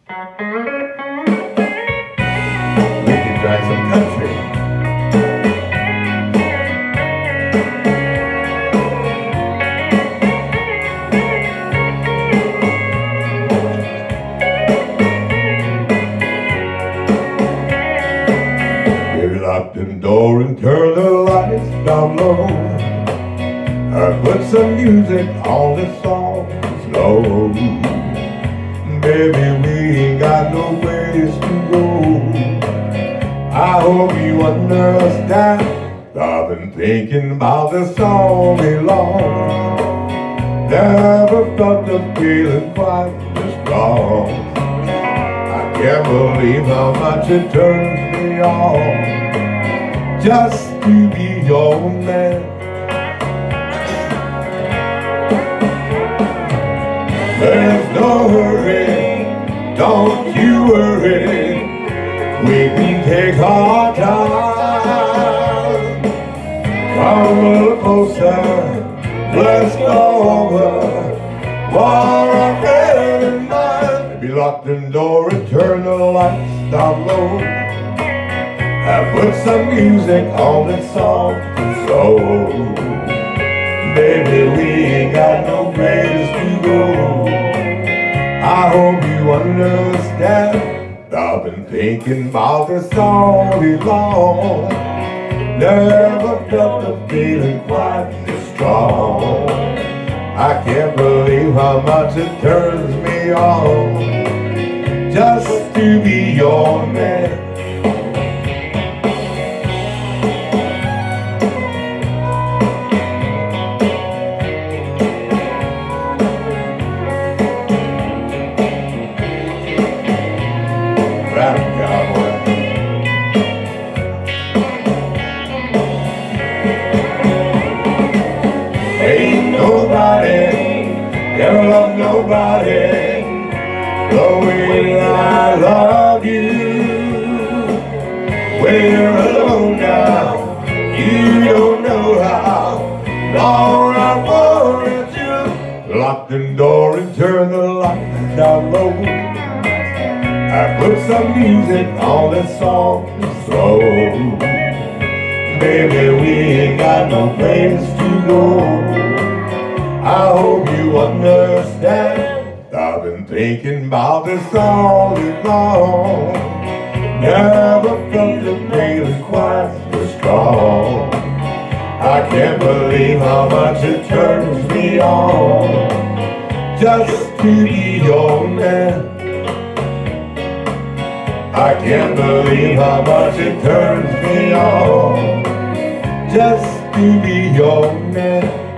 We can try some country. Baby, lock the door and turn the lights down low. I put some music on the song slow. Baby, we ain't got no place to go. I hope you understand. I've been thinking about this all day long. Never felt the feeling quite this strong. I can't believe how much it turns me on just to be your man. There's no hurry, don't you worry. We can take our time. Come a little closer, let's go over what I had in mind. Maybe lock the door and turn the lights down low. I put some music on this song so baby, we ain't got no place to go. I hope you understand. I've been thinking about this all day long. Never felt the feeling quite this strong. I can't believe how much it turns me on just to be your man. Ain't nobody ever loved nobody the way I love you. When you're alone now, you don't know how long I wanted you. Lock the door and turn the lights down low. I put some music on this song slow. Baby, we ain't got no place to go. I hope you understand. I've been thinking about this all day long. Never felt the feeling quite this strong. I can't believe how much it turns me on just to be your man. I can't believe how much it turns me on just to be your man.